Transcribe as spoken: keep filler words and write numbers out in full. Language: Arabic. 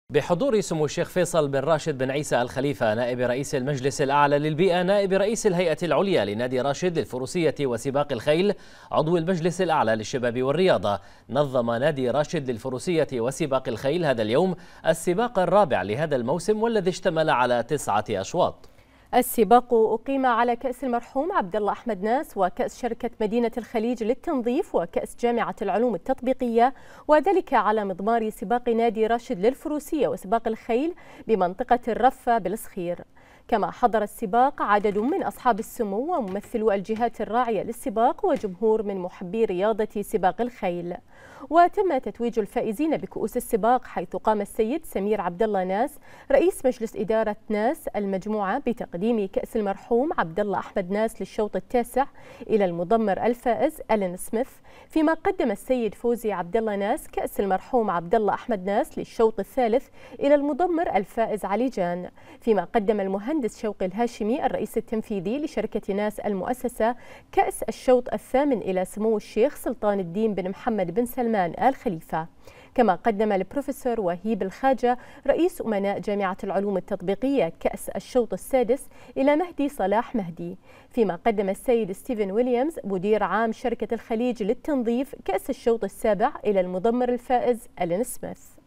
بحضور سمو الشيخ فيصل بن راشد بن عيسى آل خليفة نائب رئيس المجلس الأعلى للبيئة، نائب رئيس الهيئة العليا لنادي راشد للفروسية وسباق الخيل، عضو المجلس الأعلى للشباب والرياضة، نظم نادي راشد للفروسية وسباق الخيل هذا اليوم السباق الرابع لهذا الموسم، والذي اشتمل على تسعة أشواط. السباق أقيم على كأس المرحوم عبد الله أحمد ناس وكأس شركة مدينة الخليج للتنظيف وكأس جامعة العلوم التطبيقية، وذلك على مضمار سباق نادي راشد للفروسية وسباق الخيل بمنطقة الرفة بالصخير. كما حضر السباق عدد من أصحاب السمو وممثلو الجهات الراعية للسباق وجمهور من محبي رياضة سباق الخيل. وتم تتويج الفائزين بكؤوس السباق، حيث قام السيد سمير عبد الله ناس رئيس مجلس إدارة ناس المجموعة بتقديم كأس المرحوم عبد الله أحمد ناس للشوط التاسع إلى المضمر الفائز ألين سميث، فيما قدم السيد فوزي عبد الله ناس كأس المرحوم عبد الله أحمد ناس للشوط الثالث إلى المضمر الفائز علي جان، فيما قدم المهندس شوقي الهاشمي الرئيس التنفيذي لشركة ناس المؤسسة كأس الشوط الثامن إلى سمو الشيخ سلطان الدين بن محمد بن سلمان آل خليفة. كما قدم البروفيسور وهيب الخاجة رئيس أمناء جامعة العلوم التطبيقية كأس الشوط السادس إلى مهدي صلاح مهدي، فيما قدم السيد ستيفن ويليامز مدير عام شركة الخليج للتنظيف كأس الشوط السابع إلى المضمر الفائز ألين سميث.